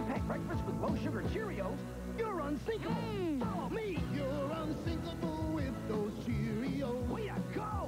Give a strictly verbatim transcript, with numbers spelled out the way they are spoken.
pack breakfast with low-sugar Cheerios, you're unsinkable. Mm. Follow me. You're unsinkable with those Cheerios. Way to go!